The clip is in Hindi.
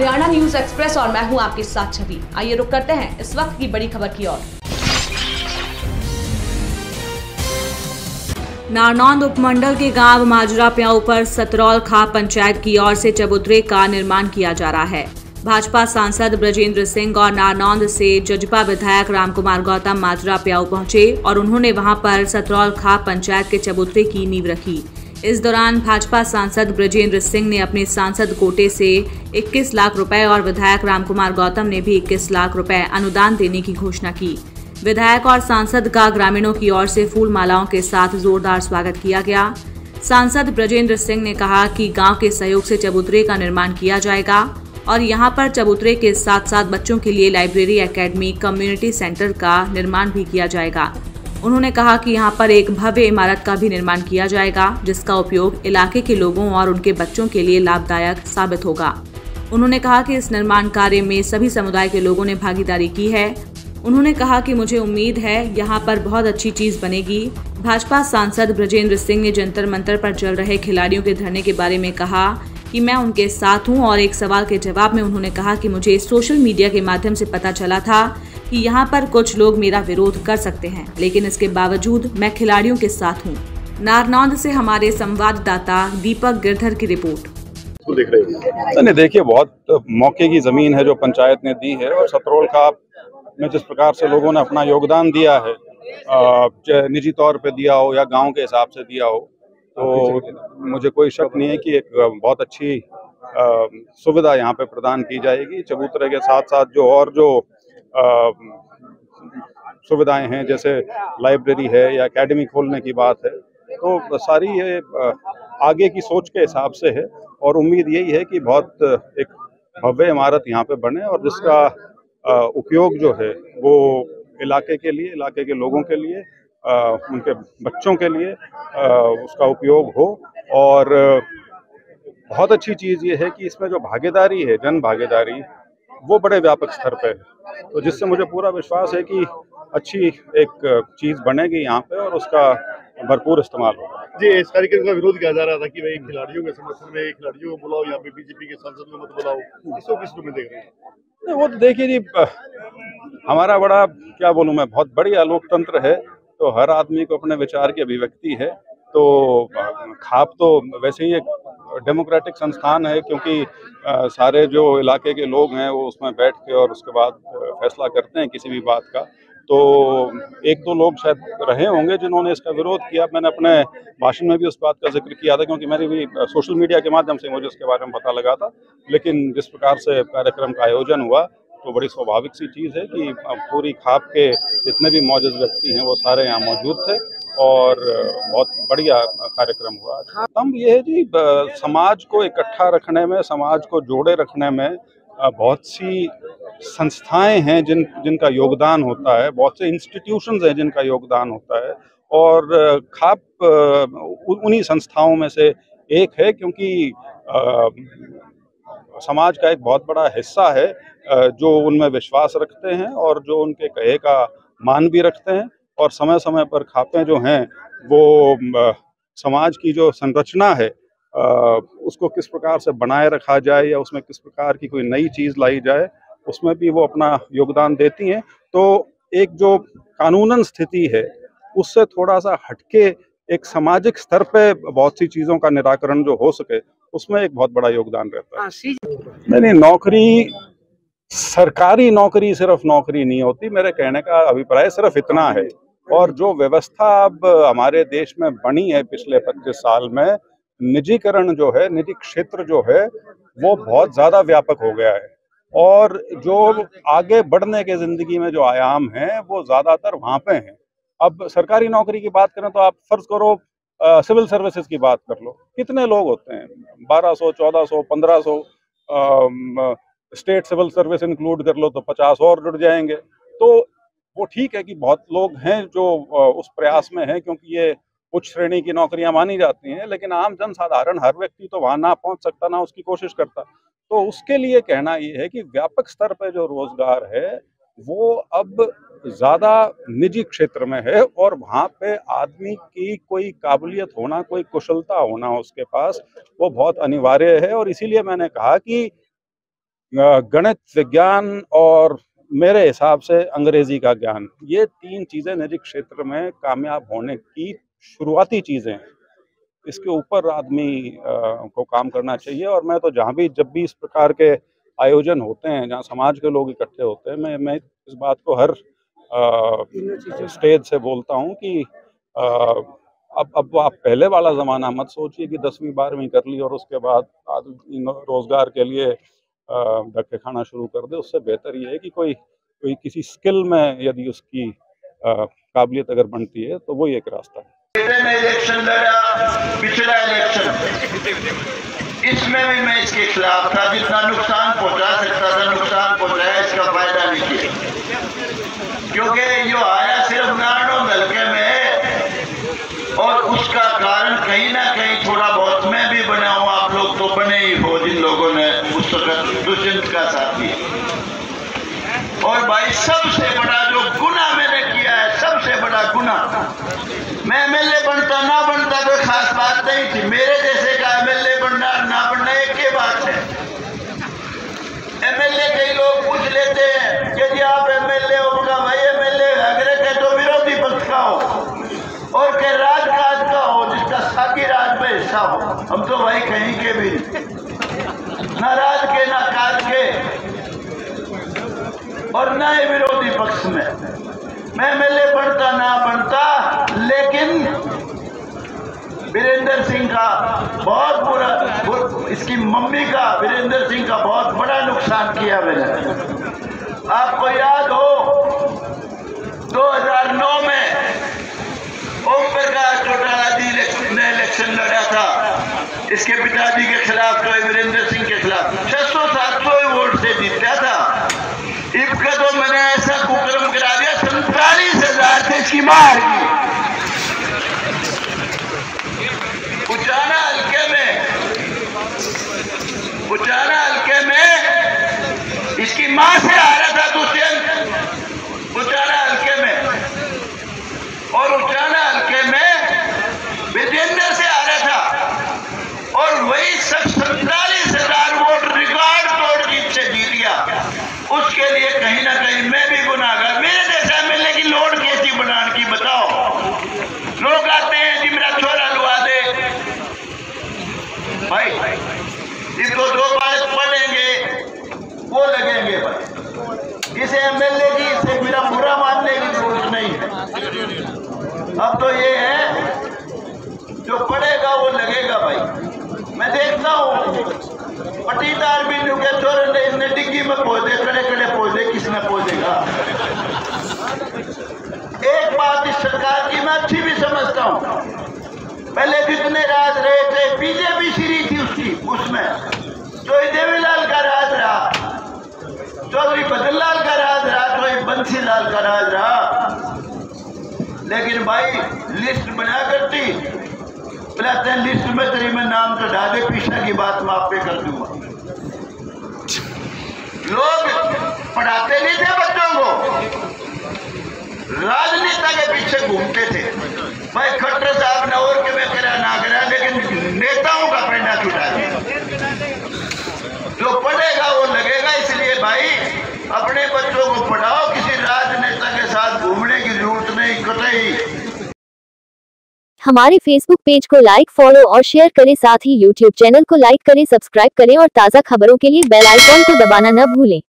हरियाणा न्यूज एक्सप्रेस और मैं हूं आपके साथ छवि। आइए रुक करते हैं इस वक्त की बड़ी खबर की ओर। नारनौंद उपमंडल के गांव माजरा प्याऊ पर सतरौल खाप पंचायत की ओर से चबूतरे का निर्माण किया जा रहा है। भाजपा सांसद ब्रजेंद्र सिंह और नारनौंद से जजपा विधायक रामकुमार गौतम माजरा प्याऊ पहुंचे और उन्होंने वहां पर सतरौल खाप पंचायत के चबूतरे की नींव रखी। इस दौरान भाजपा सांसद ब्रजेंद्र सिंह ने अपने सांसद कोटे से 21 लाख रुपए और विधायक रामकुमार गौतम ने भी 21 लाख रुपए अनुदान देने की घोषणा की। विधायक और सांसद का ग्रामीणों की ओर से फूल मालाओं के साथ जोरदार स्वागत किया गया। सांसद ब्रजेंद्र सिंह ने कहा कि गांव के सहयोग से चबूतरे का निर्माण किया जाएगा और यहां पर चबूतरे के साथ साथ बच्चों के लिए लाइब्रेरी, एकेडमी, कम्युनिटी सेंटर का निर्माण भी किया जाएगा। उन्होंने कहा कि यहां पर एक भव्य इमारत का भी निर्माण किया जाएगा जिसका उपयोग इलाके के लोगों और उनके बच्चों के लिए लाभदायक साबित होगा। उन्होंने कहा कि इस निर्माण कार्य में सभी समुदाय के लोगों ने भागीदारी की है। उन्होंने कहा कि मुझे उम्मीद है यहाँ पर बहुत अच्छी चीज बनेगी। भाजपा सांसद ब्रजेंद्र सिंह ने जंतर मंतर पर चल रहे खिलाड़ियों के धरने के बारे में कहा कि मैं उनके साथ हूं और एक सवाल के जवाब में उन्होंने कहा कि मुझे सोशल मीडिया के माध्यम से पता चला था कि यहाँ पर कुछ लोग मेरा विरोध कर सकते हैं, लेकिन इसके बावजूद मैं खिलाड़ियों के साथ हूँ। नारनौंद से हमारे संवाददाता दीपक गिरधर की रिपोर्ट। देख रहे हैं देखिए, बहुत मौके की जमीन है जो पंचायत ने दी है और सतरौल खाप में जिस प्रकार से लोगों ने अपना योगदान दिया है, चाहे निजी तौर पे दिया हो या गांव के हिसाब से दिया हो, तो मुझे कोई शक नहीं है कि एक बहुत अच्छी सुविधा यहाँ पे प्रदान की जाएगी। चबूतरे के साथ साथ जो और जो सुविधाएं हैं, जैसे लाइब्रेरी है या एकेडमी खोलने की बात है, तो सारी ये आगे की सोच के हिसाब से है और उम्मीद यही है कि बहुत एक भव्य इमारत यहाँ पे बने और जिसका उपयोग जो है वो इलाके के लिए, इलाके के लोगों के लिए, उनके बच्चों के लिए उसका उपयोग हो। और बहुत अच्छी चीज़ ये है कि इसमें जो भागीदारी है, जन भागीदारी, वो बड़े व्यापक स्तर पे है, तो जिससे मुझे पूरा विश्वास है कि अच्छी एक चीज़ बनेगी यहाँ पे और उसका भरपूर इस्तेमाल होगा। जी, इस कार्यक्रम का विरोध किया जा रहा था कि भाई खिलाड़ियों के समर्थन में खिलाड़ियों को बुलाओ, यहाँ पे बीजेपी के सांसद को मत बुलाओ, इसको किस रूप में देख रहे हैं? वो तो देखिए जी, हमारा बड़ा, क्या बोलूँ मैं, बहुत बढ़िया लोकतंत्र है, तो हर आदमी को अपने विचार की अभिव्यक्ति है। तो खाप तो वैसे ही एक डेमोक्रेटिक संस्थान है, क्योंकि सारे जो इलाके के लोग हैं वो उसमें बैठ के और उसके बाद फैसला करते हैं किसी भी बात का। तो एक दो लोग शायद रहे होंगे जिन्होंने इसका विरोध किया। मैंने अपने भाषण में भी उस बात का जिक्र किया था, क्योंकि मेरी भी सोशल मीडिया के माध्यम से मुझे उसके बारे में पता लगा था। लेकिन जिस प्रकार से कार्यक्रम का आयोजन हुआ, तो बड़ी स्वाभाविक सी चीज़ है कि पूरी खाप के जितने भी मौजूद व्यक्ति हैं वो सारे यहाँ मौजूद थे और बहुत बढ़िया कार्यक्रम हुआ। हम ये है जी, समाज को इकट्ठा रखने में, समाज को जोड़े रखने में बहुत सी संस्थाएं हैं जिनका योगदान होता है, बहुत से इंस्टीट्यूशंस हैं जिनका योगदान होता है, और खाप उन्हीं संस्थाओं में से एक है, क्योंकि समाज का एक बहुत बड़ा हिस्सा है जो उनमें विश्वास रखते हैं और जो उनके कहे का मान भी रखते हैं। और समय समय पर खापें जो हैं वो समाज की जो संरचना है उसको किस प्रकार से बनाए रखा जाए या उसमें किस प्रकार की कोई नई चीज़ लाई जाए, उसमें भी वो अपना योगदान देती हैं। तो एक जो कानूनन स्थिति है उससे थोड़ा सा हटके एक सामाजिक स्तर पे बहुत सी चीज़ों का निराकरण जो हो सके, उसमें एक बहुत बड़ा योगदान रहता है। नहीं, नौकरी, सरकारी नौकरी सिर्फ नौकरी नहीं होती। मेरे कहने का अभिप्राय सिर्फ इतना है। और जो व्यवस्था अब हमारे देश में बनी है पिछले 25 साल में, निजीकरण जो है, निजी क्षेत्र जो है, वो बहुत ज्यादा व्यापक हो गया है और जो आगे बढ़ने के जिंदगी में जो आयाम हैं वो ज्यादातर वहां पे हैं। अब सरकारी नौकरी की बात करें तो आप फर्ज करो सिविल सर्विसेज की बात कर लो, कितने लोग होते हैं? 1200, 1400, 1500। स्टेट सिविल सर्विस इंक्लूड कर लो तो 50 और जुड़ जाएंगे। तो वो ठीक है कि बहुत लोग हैं जो उस प्रयास में हैं, क्योंकि ये उच्च श्रेणी की नौकरियां मानी जाती हैं, लेकिन आम जन साधारण, हर व्यक्ति तो वहां ना पहुंच सकता, ना उसकी कोशिश करता। तो उसके लिए कहना ये है कि व्यापक स्तर पर जो रोजगार है वो अब ज्यादा निजी क्षेत्र में है और वहां पे आदमी की कोई काबिलियत होना, कोई कुशलता होना उसके पास, वो बहुत अनिवार्य है। और इसीलिए मैंने कहा कि गणित, विज्ञान और मेरे हिसाब से अंग्रेजी का ज्ञान, ये 3 चीज़ें निजी क्षेत्र में कामयाब होने की शुरुआती चीज़ें हैं। इसके ऊपर आदमी को काम करना चाहिए। और मैं तो जब भी इस प्रकार के आयोजन होते हैं जहाँ समाज के लोग इकट्ठे होते हैं, मैं इस बात को हर स्टेज से बोलता हूँ कि अब आप पहले वाला ज़माना मत सोचिए कि 10वीं 12वीं कर ली और उसके बाद आदमी रोज़गार के लिए धक्के खाना शुरू कर दे। उससे बेहतर ये है कि कोई किसी स्किल में यदि उसकी काबिलियत अगर बनती है तो वही एक रास्ता है। में इलेक्शन लड़ा, पिछला इलेक्शन, इसमें भी मैं इसके खिलाफ था। जितना नुकसान पहुंचा सकता था नुकसान पहुंचाया, इसका फायदा नहीं किया। क्योंकि जो आया सिर्फ नारायण हल्के में है और उसका कारण कहीं ना कहीं थोड़ा बहुत मैं भी बना हूं, आप लोग तो बने ही हो जिन लोगों ने उस वक्त दुष्यंत का साथ दिया। और भाई सबसे बड़ा जो गुनाह मैंने किया है, सबसे बड़ा गुनाह, मैं एमएलए बनता ना बनता कोई खास बात नहीं थी। मेरे जैसे का एमएलए बनना ना बनना एक ही बात है। एमएलए कई लोग पूछ लेते हैं कि जी आप एमएलए हो, भाई एमएलए अगर कहे तो विरोधी पक्ष का हो और के राजकाज का हो, जिसका साकी राज में हिस्सा हो। हम तो भाई कहीं के भी ना राज के ना काज के और ना ही विरोधी पक्ष में। मैं एमएलए बनता ना बनता, लेकिन वीरेंद्र सिंह का बहुत बुरा, इसकी मम्मी का, वीरेंद्र सिंह का बहुत बड़ा नुकसान किया मैंने। आपको याद हो 2009 में ओम प्रकाश चौटाला जी ने इलेक्शन लड़ा था, इसके पिताजी के खिलाफ, तो वीरेंद्र सिंह के खिलाफ 600-700 वोट से जीता था। इनका तो मैंने ऐसा कुकर्म करा दिया, 47,000 से इसकी मार की। उचाना हल्के में इसकी मां से आ रहा था दुष्यंत, उचाना हल्के में, और उचाना हल्के में विजेंद्र से आ रहा था और वही सब 47,000 वोट रिकॉर्ड तोड़ जीत से जीत गया। उसके लिए कहीं ना कहीं मैं भी गुनाहगार। मेरे जैसा एमएलए की लोड कैसी बनाने की बताओ। लोग आते हैं जी मेरा छोरा लुआ दे, भाई इसको 2 बार पढ़ेंगे वो लगेंगे भाई। इसे एमएलए की इसे मेरा बुरा मानने की जरूरत नहीं है। अब तो ये है जो पढ़ेगा वो लगेगा भाई। मैं देखता हूँ पटीदार भी के चोर ने इसने डिग्गी में पौधे खड़े पौधे किसने पौधेगा। एक बात इस सरकार की मैं अच्छी भी समझता हूँ, पहले जितने राज रहे थे, बीजेपी सीरी थी उसकी, उसमें चौधरी देवीलाल का राज रहा, चौधरी बदललाल का राज रहा, चौधरी बंसीलाल का राज रहा। लेकिन भाई लिस्ट बना करती, कहते हैं लिस्ट में तेरी मैं नाम तो डाल दे, पीछे की बात मैं आप पे कर दूंगा। लोग पढ़ाते नहीं थे बच्चों को, राजनेता के पीछे घूमते थे। भाई खट्टर साहब ने और के में करा ना करा, लेकिन नेताओं का पेंडा छुटा दिया। जो पढ़ेगा वो लगेगा। इसलिए भाई अपने बच्चों को पढ़ाओ, किसी राजनेता के साथ घूमने की जरूरत नहीं कतई। हमारे फेसबुक पेज को लाइक, फॉलो और शेयर करें। साथ ही यूट्यूब चैनल को लाइक करें, सब्सक्राइब करें और ताज़ा खबरों के लिए बेल आइकॉन को दबाना न भूलें।